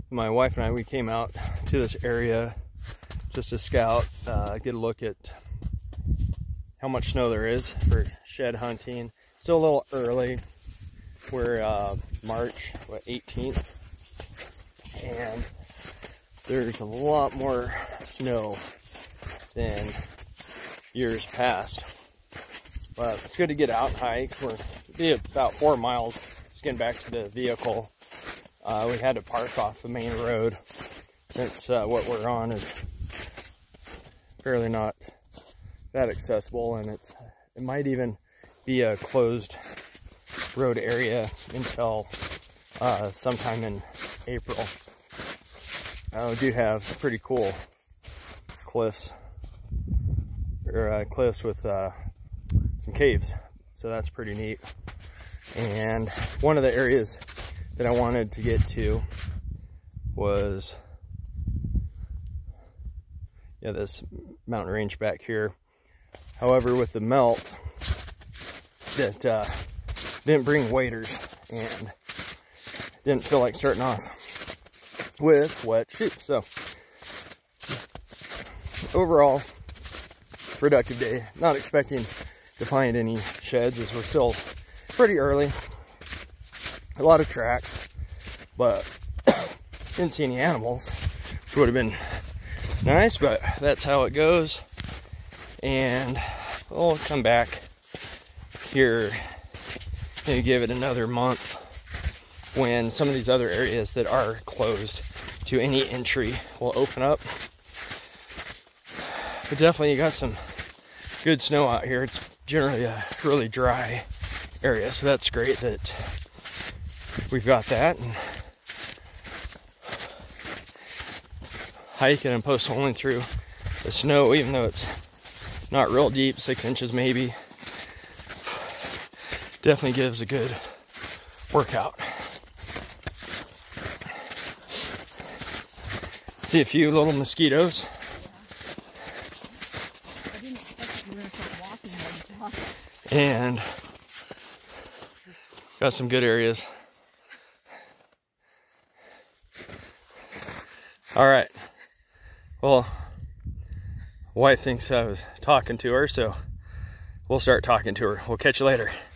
My wife and I, we came out to this area just to scout, get a look at how much snow there is for shed hunting. Still a little early. We're March 18th, and there's a lot more snow than years past. But it's good to get out and hike. We're be about 4 miles. Just getting back to the vehicle. We had to park off the main road since what we're on is fairly not that accessible, and it might even be a closed road area until sometime in April. We do have pretty cool cliffs, or cliffs with some caves, so that's pretty neat. And one of the areas that I wanted to get to was this mountain range back here. However, with the melt, that didn't bring waders and didn't feel like starting off with wet shoes. So overall, productive day. Not expecting to find any sheds as we're still pretty early. A lot of tracks, but didn't see any animals, which would have been nice, but that's how it goes. And we'll come back here, maybe give it another month, when some of these other areas that are closed to any entry will open up. But definitely you got some good snow out here. It's generally a really dry area, so that's great that we've got that. And hiking and post holing through the snow, even though it's not real deep, 6 inches maybe, definitely gives a good workout. See a few little mosquitoes. And got some good areas. All right. Well, wife thinks I was talking to her, so we'll start talking to her. We'll catch you later.